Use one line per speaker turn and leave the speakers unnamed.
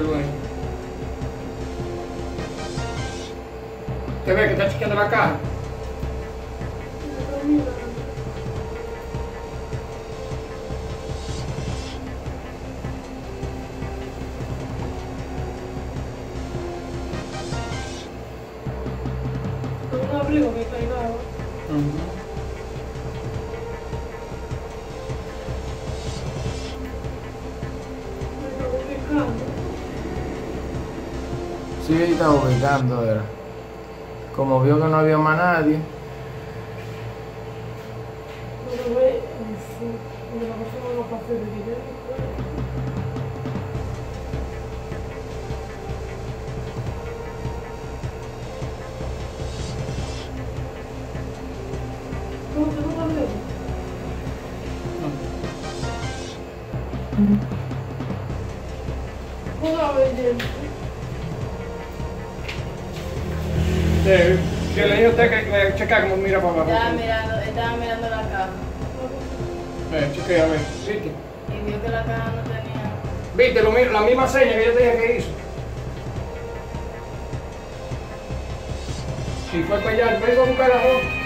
tú ahí. ¿Te ves que está chequeando la caja?
Un abrigo que cargaba. Me estaba ubicando.
Sí, ella estaba ubicando, era. Como vio que no había más nadie.
Pero ve, sí, y la persona no pasó de dinero. ¿Cómo te no lo veo? ¿Cómo lo ves,
Que le dijo a usted que chequea como mira para abajo.
Estaba mirando la caja
Chequea, a ver. ¿Viste?
y vio que la caja no tenía.
¿Viste? La misma seña que yo te dije que hizo. Y fue para allá, me iba a buscar la ropa.